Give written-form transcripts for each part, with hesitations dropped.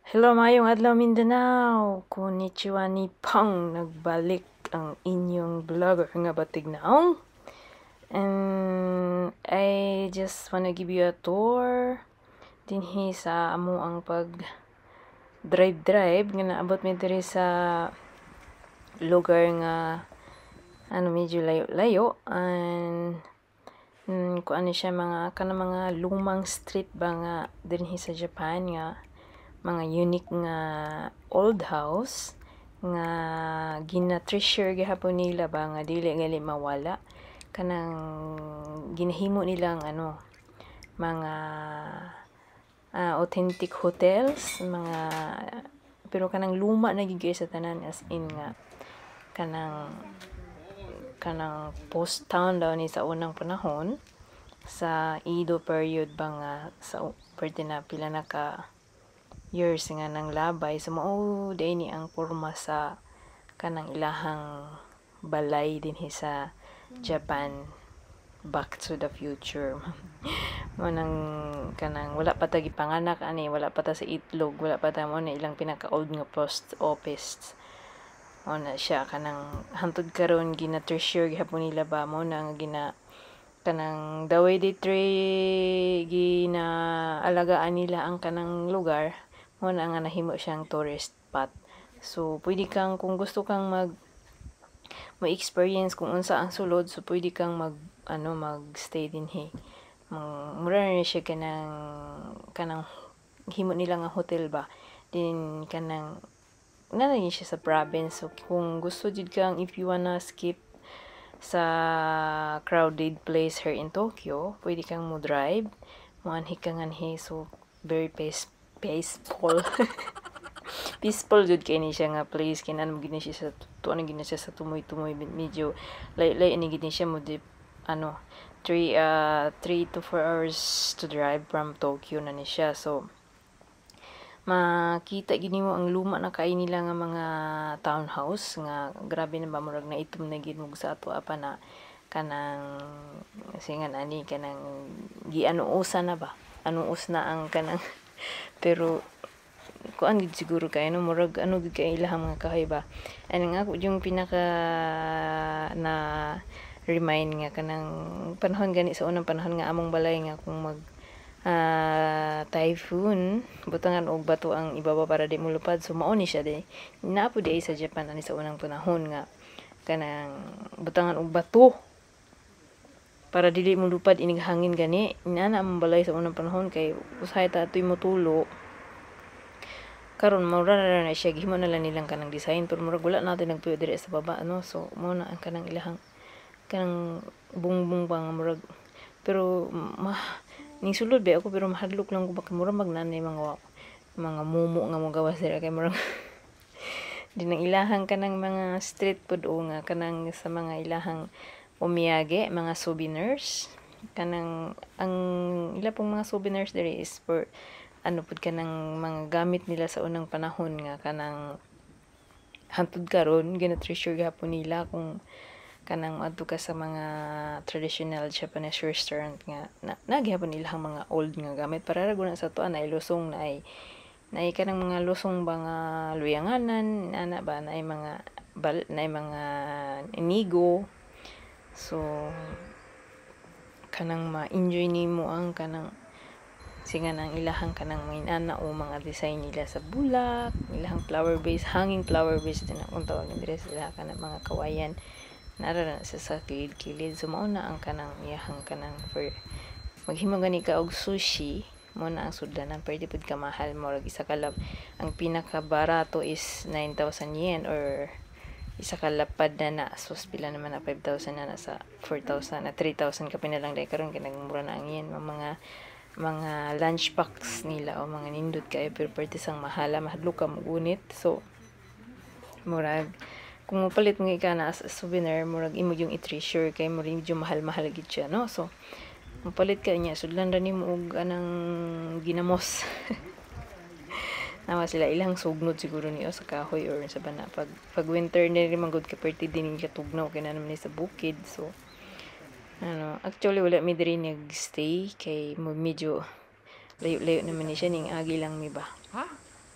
Hello, mayong adlaw Mindanao. Konnichiwa Nippon. Nagbalik ang inyong vlogger nga Batignaong. And I just wanna give you a tour dinhi sa amo ang pag drive nga naabot mi diri sa lugar nga medyo layo-layo and kuan ni siya mga mga lumang street ba nga dinhi sa Japan nga mga unique nga old house nga gina-treasure gihapon nila ba nga dili gali mawala kanang ginahimo nilang mga authentic hotels mga pero kanang luma na gid sa tanan as in nga kanang post town daw ni sa unang panahon sa Edo period ba nga sa pwede na pila na ka years nga nang labay so mao day ni ang porma sa kanang ilahang balay dinhi sa Japan. Back to the Future. Mo nang kanang wala pa ta gipanganak ani, wala pa ta sa itlog, wala pa ta mo na ilang pinaka old nga post office. Mo na siya kanang hantod karon gina-treasure gihapon nila ba mo na nga kanang the way they gina alagaan nila ang kanang lugar mo na nga nahimo siyang tourist spot. So pwede kang kung gusto kang ma-experience kung unsa ang sulod so pwede kang mag-stay dinhi. Mura na siya kanang himo nila nga hotel ba. Din kanang nanay siya sa province. So kung gusto jud kang if you wanna skip sa crowded place here in Tokyo, pwede kang mo drive. Muanhi ka nganhi so very peaceful. Peaceful jud kay ni siya nga place kinan gid ni siya sa tuan gid siya sa tumoy-tumoy medyo lay ni gid ni siya mo 3 to 4 hours to drive from Tokyo na ni siya. So makita gid nimo ang luma na kay nila nga mga townhouse nga grabe na ba murag na itom na gid mo sa ato apa na kanang singan ani kanang gianuusa na ba anuus na ang kanang pero kuan gid siguro kay murag gid kay ilahang mga kahoy ba ani nga yung pinaka na remind nga kanang panahon gani sa unang panahon nga among balay nga kung mag typhoon butangan og bato ang ibaba para di mulupad so mao ni siya di napo di sa Japan ani sa unang panahon nga kanang butangan og bato para dili mo lupad inig hangin gani inana ang balay sa unang panahon kay usahay ta atoy motulo karon mura na siya gihimo na lang nilang kanang design pero murag wala natin nagpuyo diri sa baba so mo na ang kanang ilahang kanang bungbong bang murag pero ning sulod ba ako pero mahadlok lang ko baka murag magnanay mga mumo nga mo gawas diri kay murag din ang ilahang kanang mga street food o nga kanang sa mga ilahang umiyage, mga souvenirs. Kanang ang ila pong mga souvenirs diri is for pud kanang mga gamit nila sa unang panahon nga kanang hantod karon gina-treasure gihapon nila kung kanang adto ka sa mga traditional Japanese restaurant nga nagihapon nila ang mga old nga gamit para ra guna sa tuan ay lusong na ay kanang mga lusong ba nga luyanganan ana ba na ay mga inigo. So kanang ma-enjoy nimo ang kanang singa nang ilahang kanang mainana o mga design nila sa bulak, ilahang flower base, hanging flower base din akong tawag nila sila kanang mga kawayan narara sa kilid-kilid. So mao na ang kanang iyahang kanang for maghimo gani ka og sushi mo na ang sudlanan pwede pud ka mahal murag isa ka ang pinaka barato is 9,000 yen or isa ka lapad na sus pila naman na 5,000 na sa 4,000 na 3,000 ka pinalang dai karon kanang mura na ang yen mga lunch packs nila o mga nindot kayo pero pwede sang mahala mahadlok ka magunit so murag kung mapalit mo ika na as souvenir murag imo yung i-treasure kay murag medyo mahal gid siya no so mapalit ka niya sudlan ra nimo og anang ginamos nawa sila ilang sugnod siguro niyo sa kahoy or sa bana pag winter ni rin manggod ka perti din katugnaw kay naman ni sa bukid so actually wala mi diri nag-stay kay medyo layo-layo naman ni siya ning agi lang mi ba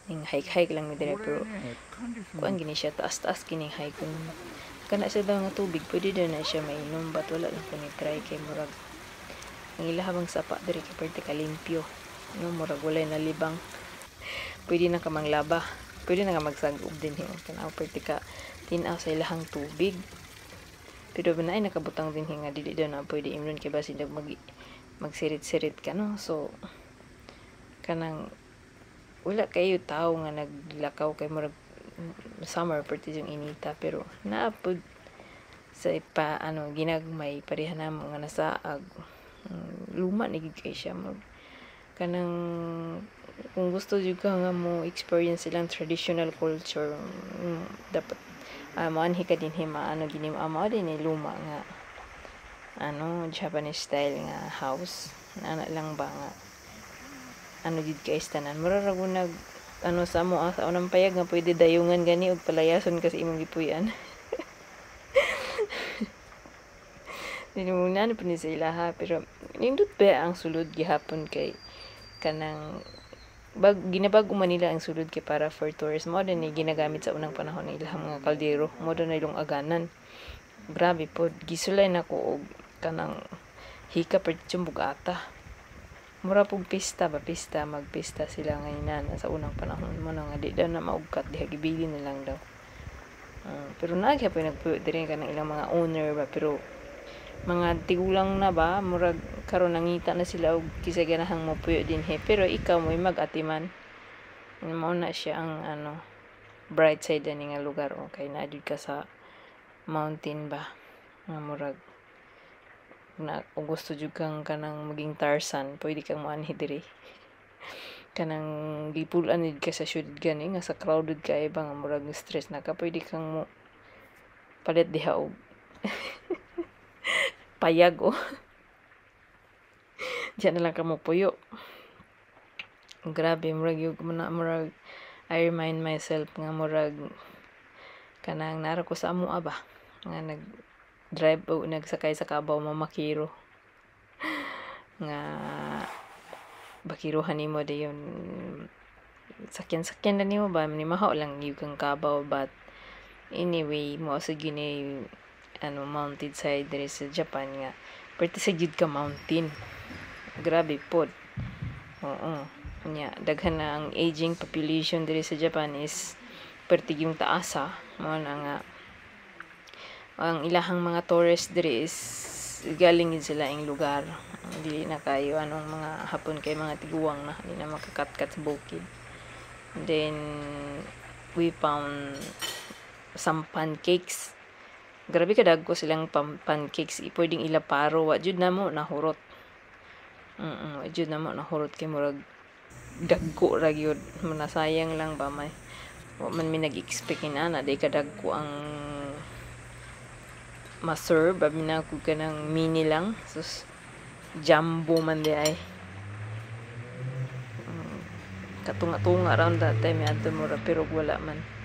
ning hike lang mi dire pero kuan gini siya taas kining hike kung kana siya daw nga tubig pwede daw na siya mainom but wala lang ko ni try kay murag ang ilahabang sapa dire kay pwede ka limpyo no murag walay nalibang pwede na ka manglaba pwede na ka magsagub din hiyo tanaw pwede ka tinaw sa ilahang tubig pero banay nakabutang din nga dili daw na pwede imnon kay basin dag magsirit-sirit ka no so kanang wala kayo tao nga naglakaw kay murag summer party yung inita pero naapod sa ipa ginagmay pareha na mo nga nasaag luma ni gid kay siya mo kanang kung gusto jud ka nga mo experience silang traditional culture dapat maanhi ka din hima gini mo din ni luma nga Japanese style nga house ana lang ba nga jud kay tanan murarago nag sa mo sa unang payag nga pwede dayungan gani og palayason kasi imong gipuy-an dinumunan pa ni sa ilaha pero nindot ba ang sulod gihapon kay kanang ginabago man nila ang sulod kay para for tourists mo din ni ginagamit sa unang panahon ng ilahang mga kaldero mo na ilong aganan grabe po gisulay nako og kanang hika pertyung bugata mura pug pista magpista sila ngayon sa unang panahon mo nga di daw na maugkat diha gibili na lang daw pero nagyapon nagpuyo diri kanang ilang mga owner ba pero mga tigulang na ba murag karon nangita na sila og kisay ganahang mopuyo din pero ikaw mo'y mag-atiman mao na siya ang bright side ani nga lugar okay na adud ka sa mountain ba nga murag na kung gusto jud kang kanang maging Tarzan pwede kang moanhi diri kanang gipulan ka sa syudad gani nga sa crowded kay ba nga murag stress na ka pwede kang mo palit diha og payag diyan na lang ka mo puyo grabe murag I remind myself nga murag kanang nara ko sa amoa ba nga drive o nagsakay sa kabaw mamakiro nga bakiruhan nimo dayon sakyan na nimo ba ni mahaw lang yung kang kabaw but anyway mo sa gini mountain side diri sa Japan nga perti sa jud ka mountain grabe pod nya daghan na ang aging population diri sa Japan is perti yung taasa mo na nga ang ilahang mga tourist diri is galing sila ing lugar dili na kayo mga hapon kay mga tiguang na hindi na makakatkat sa bukid then we found some pancakes grabe kadagko silang pancakes pwedeng ilaparo wa jud namo nahurot wa jud namo nahurot kay murag dagko ra gyud manasayang lang ba may wa man mi nag-expect ana day kadagko ang ma-serve abi na ko kanang mini lang sus jumbo man di ay katunga-tunga around that time adto mura pero wala man